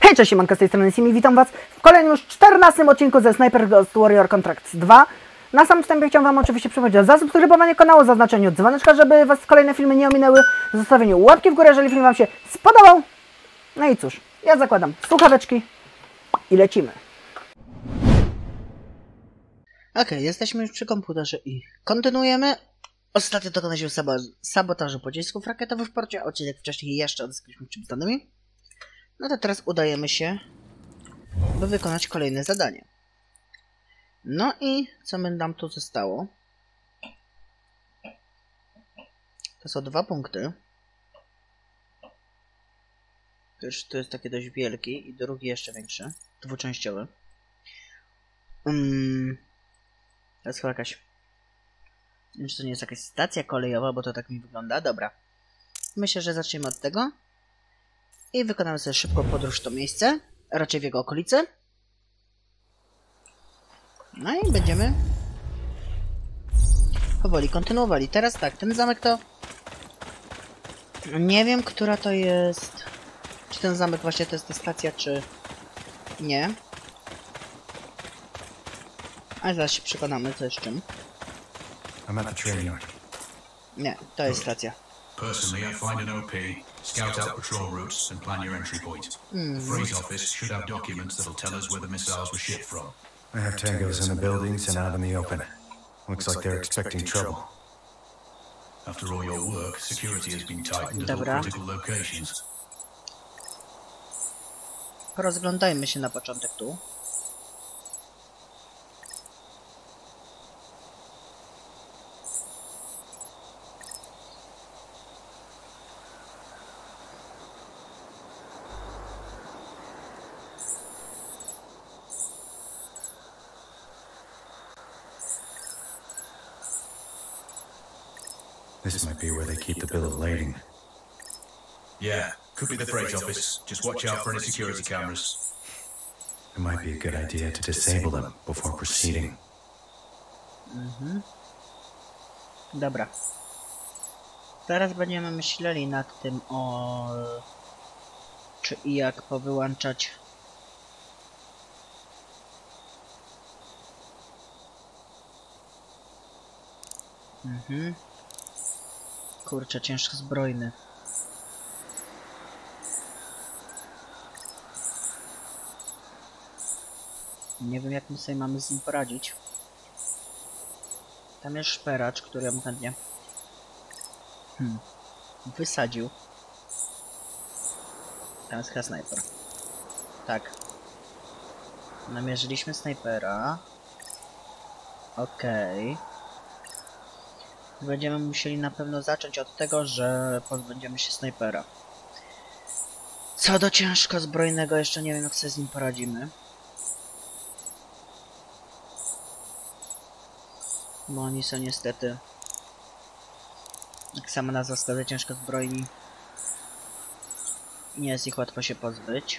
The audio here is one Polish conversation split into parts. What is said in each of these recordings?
Hej, cześć, siemanko, z tej strony Simi, witam was w kolejnym już 14 odcinku ze Sniper Ghost Warrior Contracts 2. Na samym wstępie chciałem wam oczywiście przypomnieć o zasubskrybowaniu kanału, zaznaczeniu dzwoneczka, żeby was kolejne filmy nie ominęły, zostawieniu łapki w górę, jeżeli film wam się spodobał. No i cóż, ja zakładam słuchaweczki i lecimy. Okej, jesteśmy już przy komputerze i kontynuujemy. Ostatnio dokonaliśmy sabotażu pocisków rakietowych w porcie, odcinek wcześniej jeszcze odzyskaliśmy czym z danymi. No to teraz udajemy się, by wykonać kolejne zadanie. No i co nam tu zostało? To są 2 punkty. Pierwszy to jest taki dość wielki i drugi jeszcze większy, dwuczęściowy. To jest chyba jakaś... Nie wiem, czy to nie jest jakaś stacja kolejowa, bo to tak mi wygląda. Dobra. Myślę, że zaczniemy od tego. I wykonamy sobie szybką podróż w to miejsce, raczej w jego okolice. No i będziemy powoli kontynuowali. Teraz tak, ten zamek to... Nie wiem, która to jest... Czy ten zamek właśnie to jest ta stacja, czy... Nie. Ale zaraz się przekonamy, co jest czym. Nie, to jest stacja. Personally, I find an OP, scout out patrol routes, and plan your entry point. The freight office should have documents that'll tell us where the missiles were shipped from. I have tangos in the buildings and out in the open. Looks like they're expecting trouble. After all your work, security has been tightened at all Dobra. critical locations. Rozglądajmy się na początek tu. This might be where they keep the bill of lading. Yeah, could be the freight office. Just watch out for any security cameras. It might be a good idea to disable them before proceeding. Dobra. Teraz będziemy myśleli nad tym czy i jak powyłączać Kurczę, ciężko zbrojny. Nie wiem, jak my sobie mamy z nim poradzić. Tam jest szperacz, który ja bym chętnie wysadził. Tam jest chyba snajper. Tak. Namierzyliśmy snajpera. Okej. Będziemy musieli na pewno zacząć od tego, że pozbędziemy się snajpera. Co do ciężko zbrojnego, jeszcze nie wiem, jak sobie z nim poradzimy. Bo oni są niestety, jak sama nazwa wskazuje, ciężko zbrojni. Nie jest ich łatwo się pozbyć.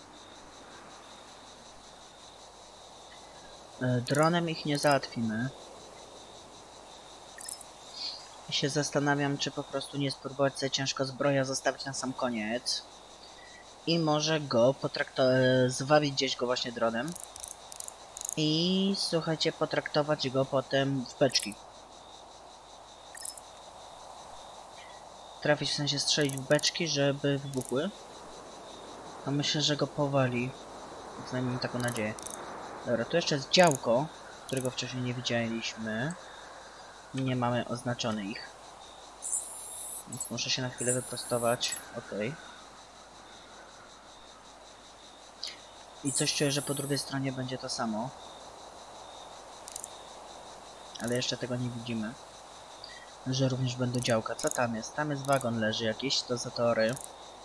Dronem ich nie załatwimy. I się zastanawiam, czy po prostu nie spróbować sobie ciężko zbroja zostawić na sam koniec. I może go zwabić gdzieś go właśnie dronem. I słuchajcie, potraktować go potem w beczki. Trafić, w sensie strzelić w beczki, żeby wybuchły. A myślę, że go powali. Przynajmniej mam taką nadzieję. Dobra, tu jeszcze jest działko, którego wcześniej nie widzieliśmy. Nie mamy oznaczone ich. Więc muszę się na chwilę wyprostować. Okej. I coś czuję, że po drugiej stronie będzie to samo. Ale jeszcze tego nie widzimy. Że również będą działka. Co tam jest? Tam jest wagon leży jakiś, to zatory.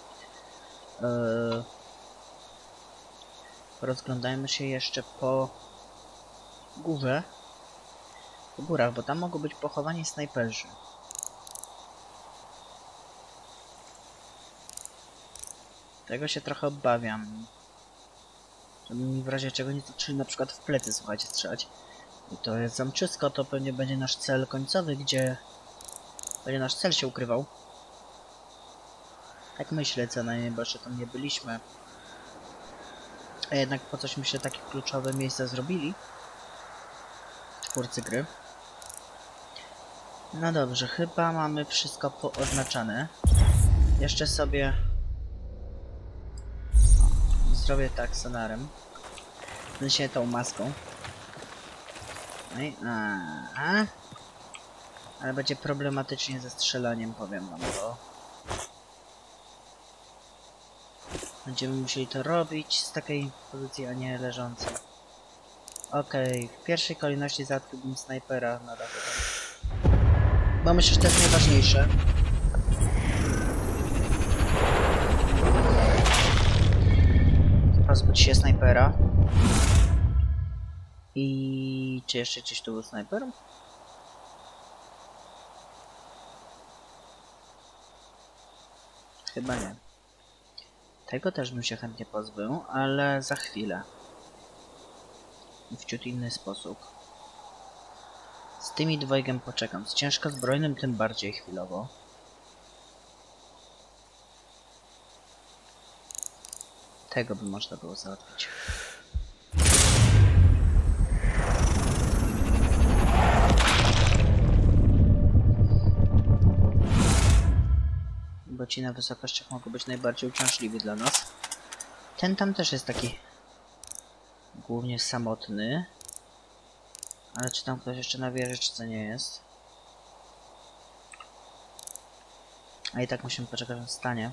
Rozglądajmy się jeszcze po górze. Po górach, bo tam mogą być pochowani snajperzy. Tego się trochę obawiam. Żeby mi w razie czego nie zaczęli na przykład w plecy, słuchajcie, strzelać. I to jest zamczysko, to pewnie będzie nasz cel końcowy, gdzie będzie nasz cel się ukrywał. Tak myślę co najmniej, bo jeszcze tam nie byliśmy. A jednak po coś mi się takie kluczowe miejsca zrobili twórcy gry. No dobrze, chyba mamy wszystko pooznaczane. Jeszcze sobie zrobię tak sonarem. W sensie tą maską. No i, ale będzie problematycznie ze strzelaniem, powiem wam to. Będziemy musieli to robić z takiej pozycji, a nie leżącej. Okej, w pierwszej kolejności załatwiłbym snajpera na dachu. Bo myślę, że to jest najważniejsze. Pozbyć się snajpera. I czy jeszcze gdzieś tu był snajper? Chyba nie. Tego też bym się chętnie pozbył, ale za chwilę. W ciut inny sposób. Z tymi dwojgiem poczekam. Z ciężkozbrojnym tym bardziej chwilowo. Tego by można było załatwić. Bo ci na wysokościach mogą być najbardziej uciążliwi dla nas. Ten tam też jest taki głównie samotny. Ale czy tam ktoś jeszcze na wieży, czy co nie jest? A i tak musimy poczekać, aż stanie.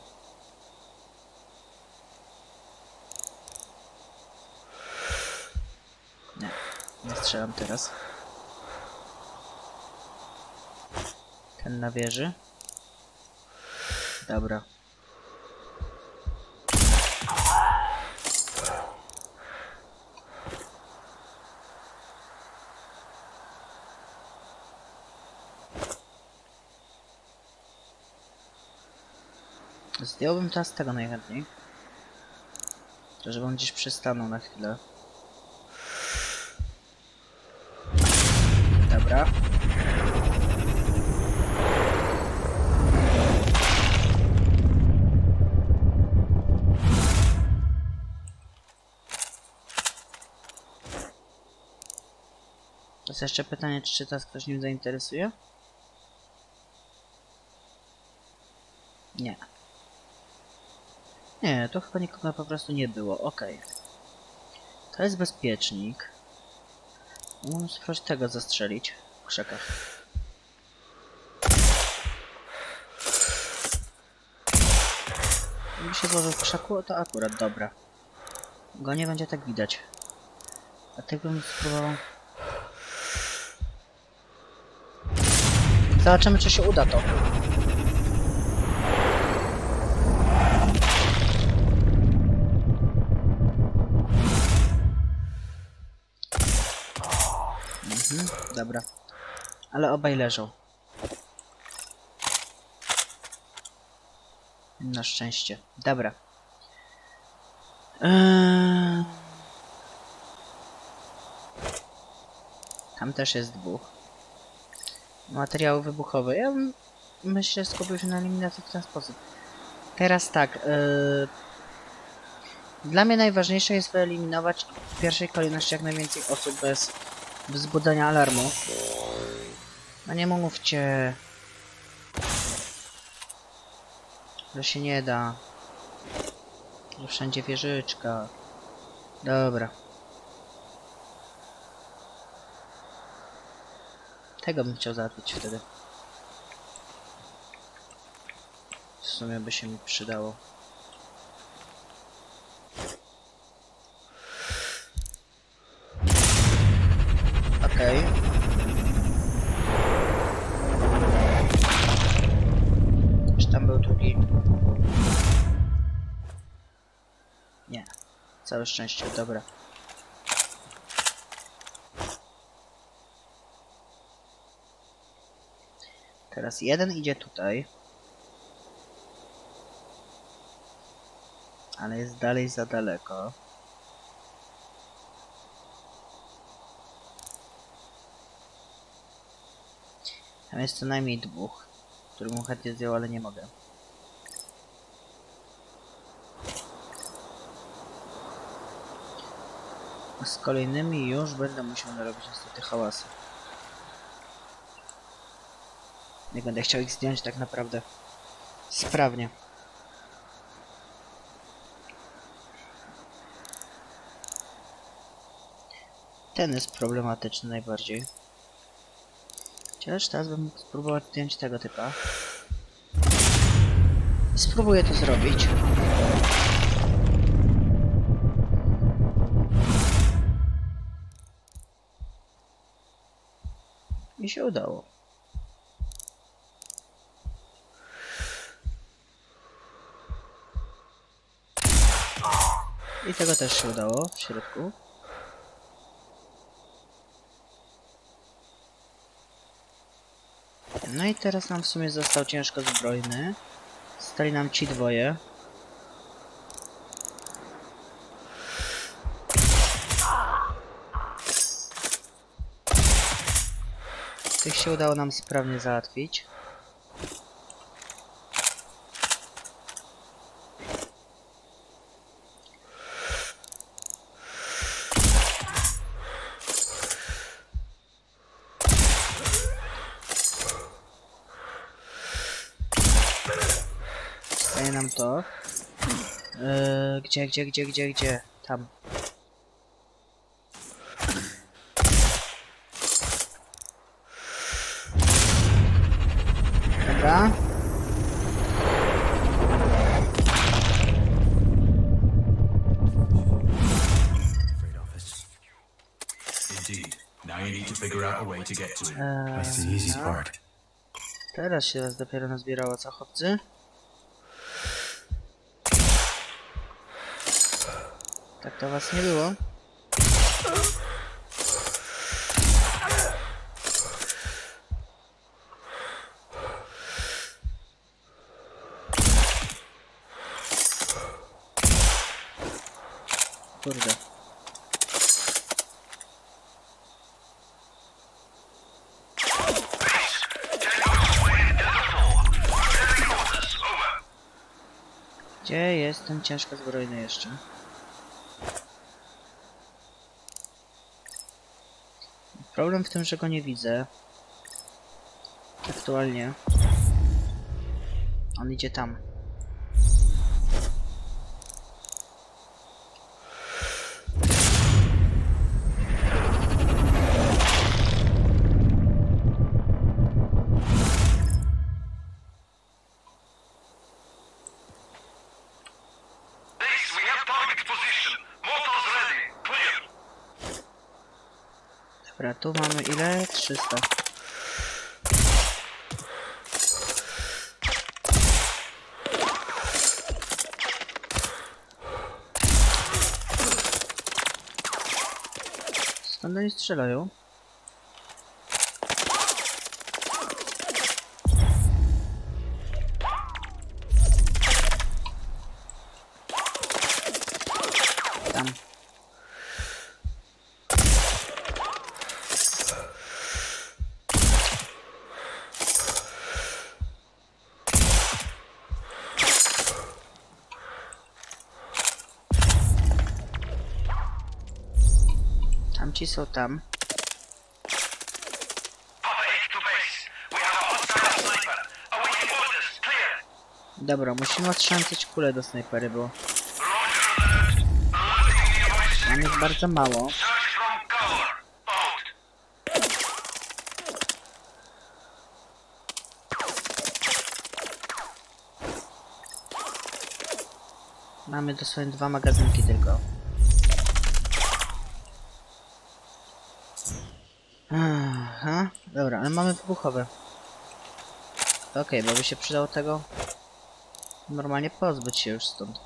Nie, nie strzelam teraz. Ten na wieży. Dobra. Zdjąłbym teraz tego najchętniej. To żeby on gdzieś przystanął na chwilę. Dobra. To jest jeszcze pytanie, czy teraz ktoś nim zainteresuje? Nie. Nie, to chyba nikogo po prostu nie było. Okej. To jest bezpiecznik. Mógłbym spróbować tego zastrzelić w krzakach. Gdyby się złożył w krzaku, to akurat dobra. Go nie będzie tak widać. A tak bym spróbował... Zobaczymy, czy się uda to. Dobra. Ale obaj leżą. Na szczęście. Dobra. Tam też jest dwóch. Materiały wybuchowe. Ja myślę, że skupię się na eliminacji w ten sposób. Teraz tak. Dla mnie najważniejsze jest wyeliminować w pierwszej kolejności jak najwięcej osób bez wzbudzenia alarmu. No nie mówcie, że się nie da. Że wszędzie wieżyczka. Dobra. Tego bym chciał załatwić wtedy. W sumie by się mi przydało. Okej. Czy tam był drugi? Nie. Całe szczęście, dobra. Teraz jeden idzie tutaj. Ale jest dalej za daleko. Tam jest co najmniej dwóch, których bym chętnie zdjął, ale nie mogę. A z kolejnymi już będę musiał narobić niestety hałasy. Nie będę chciał ich zdjąć tak naprawdę sprawnie. Ten jest problematyczny najbardziej. Chociaż teraz bym mógł spróbować zdjąć tego typa. Spróbuję to zrobić. Mi się udało. I tego też się udało w środku. No i teraz nam w sumie został ciężko zbrojny. Stali nam ci dwoje. Tych się udało nam sprawnie załatwić. Daje nam to. Gdzie? Tam. Dobra. Indeed. Now you need to figure out a way to get to it. That's the easy part. Teraz się was dopiero nazbierało, co chłopcy? Tak to was nie było. Kurde. Gdzie jest ten ciężko zbrojny jeszcze? Problem w tym, że go nie widzę. Aktualnie. On idzie tam. Dobra, tu mamy ile? 300. Skąd oni strzelają? Tam. Tamci są tam. Dobra, musimy ostrząsać kulę do snajpery, bo tam jest bardzo mało. Mamy dosłownie 2 magazynki tylko. Aha, dobra, ale mamy wybuchowe. Okej, bo by się przydało tego normalnie pozbyć się już stąd.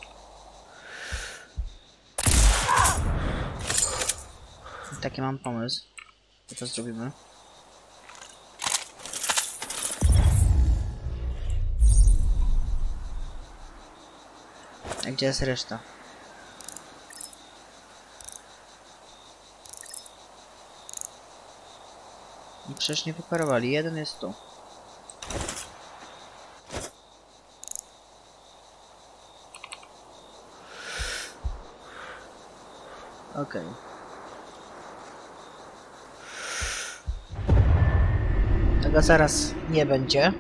Taki mam pomysł. Co to zrobimy? A gdzie jest reszta? I przecież nie wyparowali. Jeden jest tu. Okej. Tego zaraz nie będzie.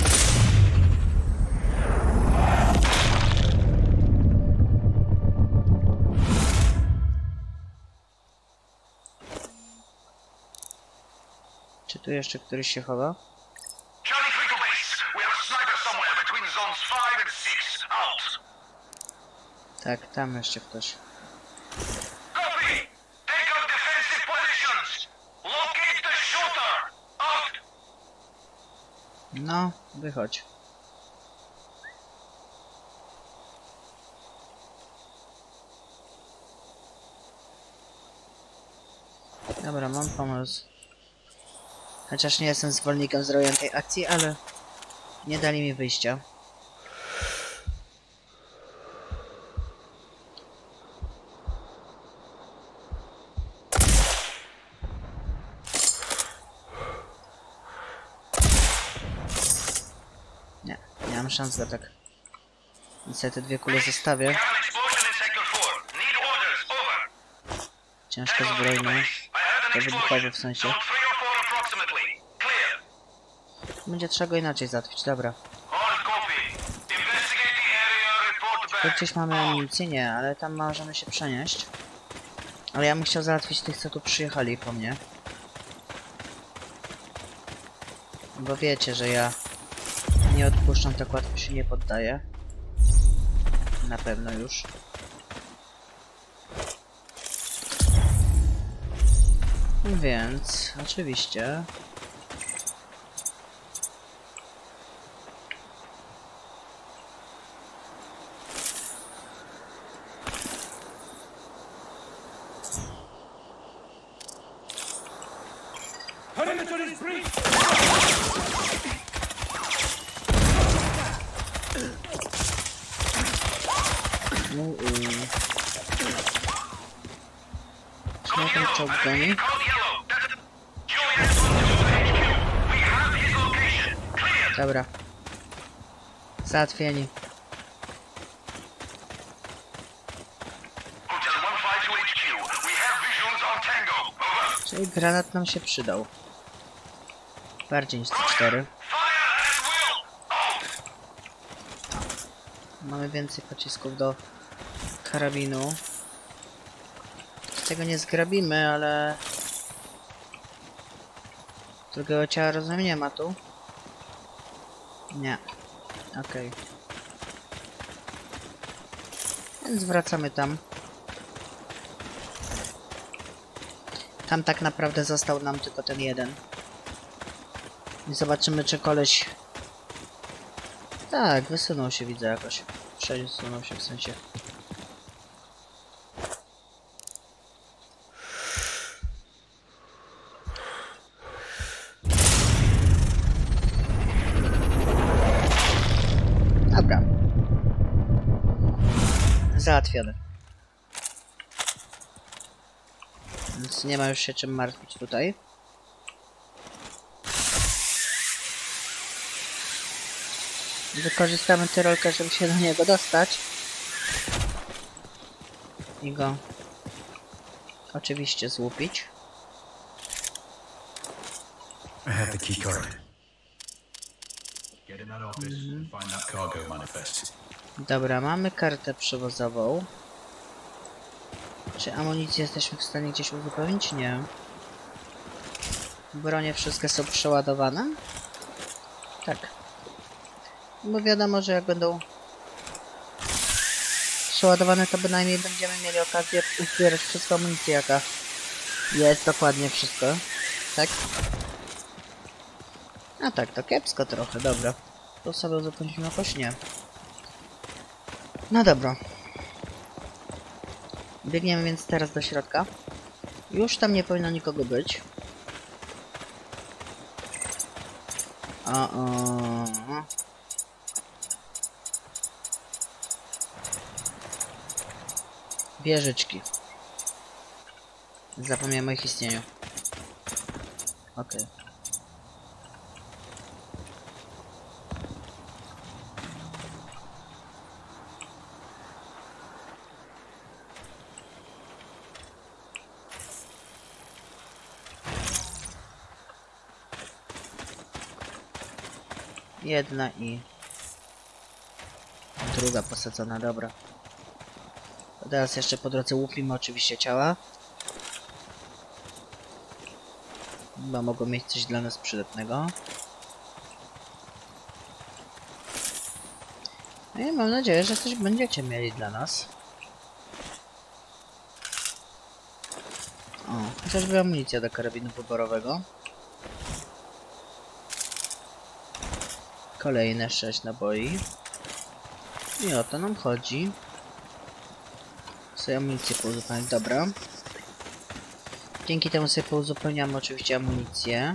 Czy tu jeszcze któryś się chowa? Charlie 3 to base. We have a sniper somewhere between zones 5 and 6. Out. Tak, tam jeszcze ktoś. Copy. Take up defensive positions. Locate the shooter. Out. No, wychodź. Dobra, mam pomysł. Chociaż nie jestem zwolennikiem zrobienia tej akcji, ale nie dali mi wyjścia. Nie mam szans go tak. Więc sobie te dwie kule zostawię. We have an explosion in sector 4. Need orders. Over. Ciężko zbrojne. I heard an To wybuchowe explosion. w sensie. Zone 3 or 4 approximately. Clear. Będzie trzeba go inaczej załatwić, dobra. All copy. Investigate the area. Report Tu back. gdzieś mamy amunicję? Nie, ale tam możemy się przenieść. Ale ja bym chciał załatwić tych, co tu przyjechali po mnie. Bo wiecie, że ja nie odpuszczam, tak łatwo się nie poddaję. Na pewno już. Więc, oczywiście... Czy mnie ten czołg goni? Code yellow. That's Julius 1-2 HQ. We have his location. Clear. Dobra. Załatwieni. Hotel 152 HQ. We have visuals on Tango. Over. Czyli granat nam się przydał. Bardziej niż C4. Fire at will. Out. Mamy więcej pocisków do karabinu. Z tego nie zgrabimy, ale... Drugiego ciała rozumiem nie ma tu. Nie. Okej. Więc wracamy tam. Tam tak naprawdę został nam tylko ten jeden. I zobaczymy, czy koleś... Tak, wysunął się, widzę jakoś. Przesunął się w sensie. Dobra. Załatwione. Więc nie ma już się czym martwić tutaj. Wykorzystamy tyrolkę, żeby się do niego dostać. I go oczywiście złupić. I have the key card. Get in that office and find that cargo manifest. Dobra, mamy kartę przewozową. Czy amunicję jesteśmy w stanie gdzieś uzupełnić? Nie. Bronie wszystkie są przeładowane? Tak. Bo wiadomo, że jak będą przeładowane, to bynajmniej będziemy mieli okazję uzbierać wszystko amunicję, jaka jest, dokładnie wszystko. Tak? A tak, to kiepsko trochę, dobra. To sobie uzupełniliśmy jakoś nie. No dobra. Biegniemy więc teraz do środka. Już tam nie powinno nikogo być. Wieżyczki. Zapomniałem o ich istnieniu. Okej. Jedna i druga posadzona, dobra. A teraz jeszcze po drodze łupimy oczywiście ciała. Chyba mogą mieć coś dla nas przydatnego. No i mam nadzieję, że coś będziecie mieli dla nas. O, chociażby amunicja do karabinu poborowego. Kolejne 6 naboi. I o to nam chodzi. Sobie amunicję pouzupełniać, dobra. Dzięki temu sobie pouzupełniamy oczywiście amunicję.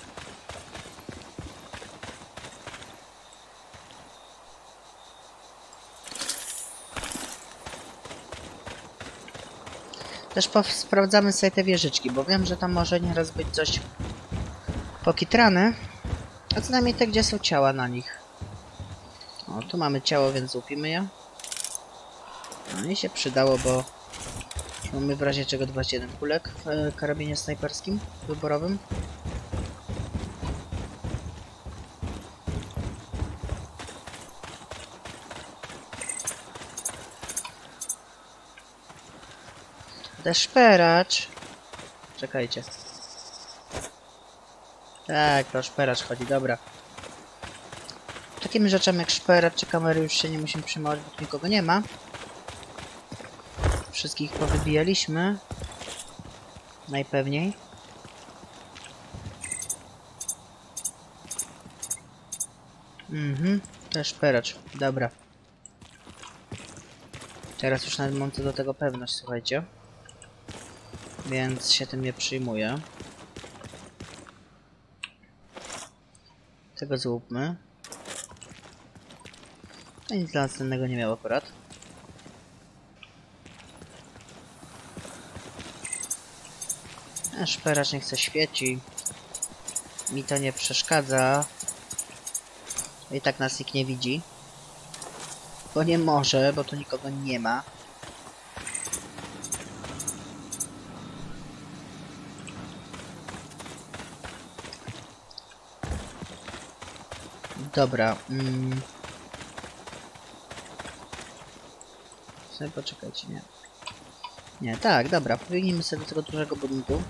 Też sprawdzamy sobie te wieżyczki, bo wiem, że tam może nieraz być coś pokitrane. A co najmniej te, gdzie są ciała na nich. O, tu mamy ciało, więc łupimy je. No i się przydało, bo mamy w razie czego 21 kulek w karabinie snajperskim wyborowym. Deszperacz. Czekajcie. Tak, to szperacz chodzi, dobra. Takimi rzeczami jak szperacz czy kamery już się nie musimy przejmować, bo tu nikogo nie ma. Wszystkich powybijaliśmy. Najpewniej. To jest szperacz, dobra. Teraz już nawet mam co do tego pewność, słuchajcie. Więc się tym nie przyjmuję. Tego złupmy. No nic dla nas cennego nie miał akurat. A szperacz niech se świeci. Mi to nie przeszkadza. I tak nas nikt nie widzi. Bo nie może, bo tu nikogo nie ma. Dobra. Sobie poczekajcie, nie. Nie, tak, dobra. Pobiegnijmy sobie do tego dużego budynku.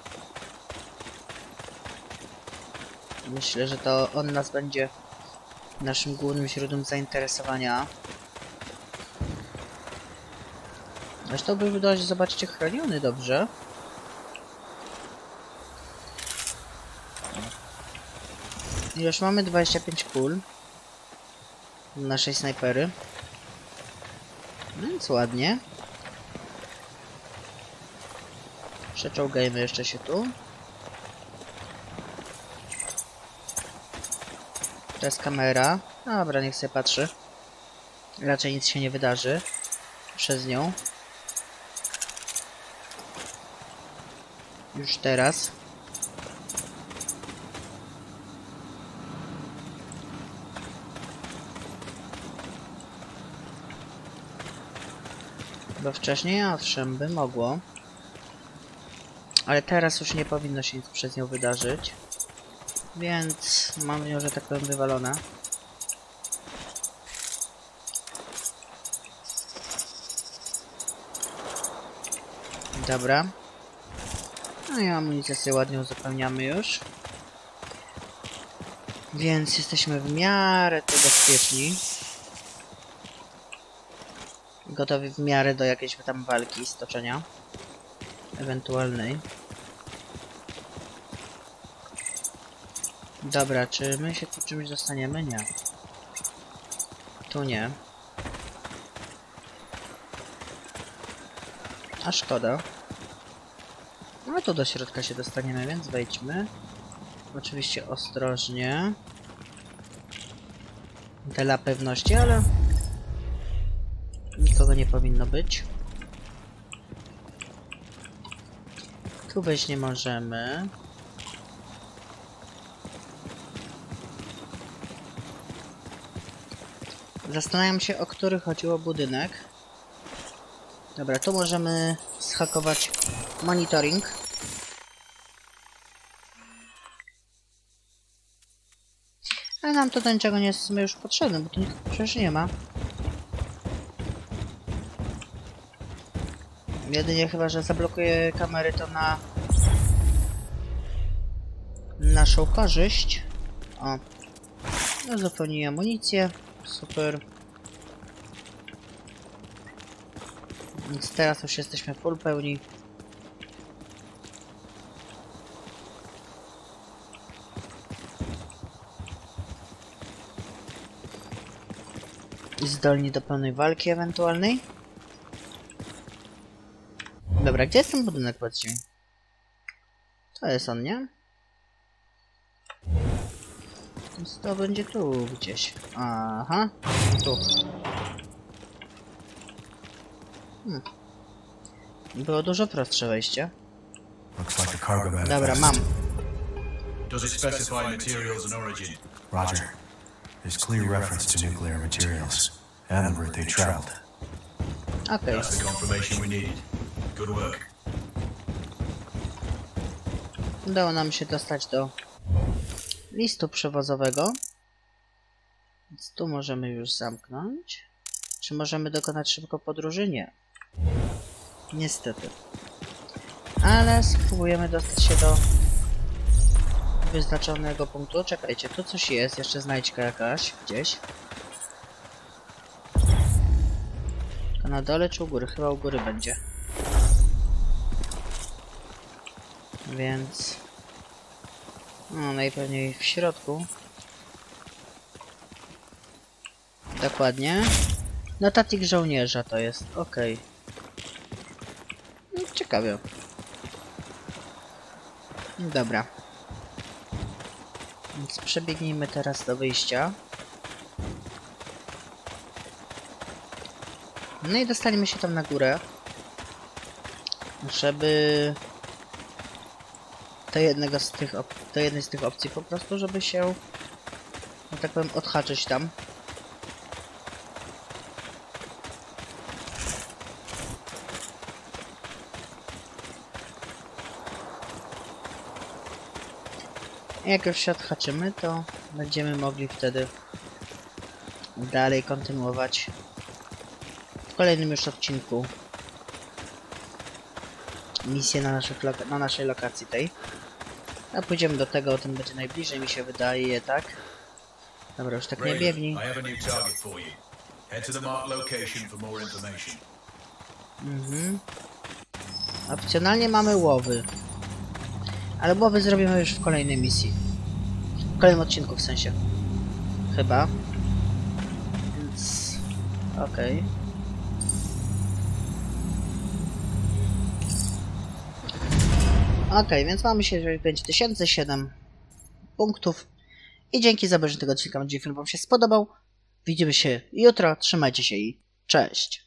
Myślę, że to on nas będzie naszym głównym źródłem zainteresowania. Zresztą był dość, zobaczcie, chroniony dobrze. Już mamy 25 kul naszej snajpery. Więc ładnie. Przeczołgajmy jeszcze się tu. To jest kamera. Dobra, niech sobie patrzy. Raczej nic się nie wydarzy przez nią. Już teraz. Bo wcześniej owszem by mogło. Ale teraz już nie powinno się nic przez nią wydarzyć. Więc mam nią, że tak powiem, wywalone. Dobra. No i amunicję sobie ładnie uzupełniamy już. Więc jesteśmy w miarę tu bezpieczni. Gotowi w miarę do jakiejś tam walki, stoczenia. Ewentualnej. Dobra, czy my się tu czymś dostaniemy? Nie. Tu nie. A szkoda. No tu do środka się dostaniemy, więc wejdźmy. Oczywiście ostrożnie. Dla pewności, ale nikogo nie powinno być. Tu wejść nie możemy. Zastanawiam się, o który chodziło budynek. Dobra, tu możemy zhakować monitoring. A nam to do niczego nie jest w sumie już potrzebne, bo tu nikogo przecież nie ma. Jedynie chyba, że zablokuję kamery to na naszą korzyść. O. No zupełnie amunicję. Super. Więc teraz już jesteśmy full pełni. I zdolni do pełnej walki ewentualnej. Dobra, gdzie jest ten budynek, powiedzcie mi? To jest on, nie? Więc to będzie tu gdzieś. Aha, tu. Było dużo prostsze wejście. Looks like a cargo manifest. Dobra, mam. Does it specify materials and origin? Roger. There's clear reference to nuclear materials and the route they traveled. Okej. That's the confirmation we needed. Good work. Udało nam się dostać do listu przewozowego. Więc tu możemy już zamknąć. Czy możemy dokonać szybko podróży? Nie. Niestety. Ale spróbujemy dostać się do wyznaczonego punktu. Czekajcie, tu coś jest. Jeszcze znajdźka jakaś gdzieś. To na dole czy u góry? Chyba u góry będzie. Więc... no, najpewniej w środku. Dokładnie. Notatnik żołnierza to jest. Okej. No, ciekawie. Dobra. Więc przebiegnijmy teraz do wyjścia. No i dostaniemy się tam na górę. Żeby... do jednej z tych opcji po prostu, żeby się, no tak powiem, odhaczyć tam. Jak już się odhaczymy, to będziemy mogli wtedy dalej kontynuować w kolejnym już odcinku misję na naszej lokacji tej. A pójdziemy do tego, ten będzie najbliżej, mi się wydaje, tak? Dobra, już tak nie biegnij. I have a new target for you. Head to the marked location for more information. Opcjonalnie mamy łowy. Ale łowy zrobimy już w kolejnej misji. W kolejnym odcinku w sensie. Chyba. Więc... okej. Okej, więc mamy się 5007 punktów. I dzięki za obejrzenie tego odcinka. Mam nadzieję, że film wam się spodobał. Widzimy się jutro. Trzymajcie się i cześć.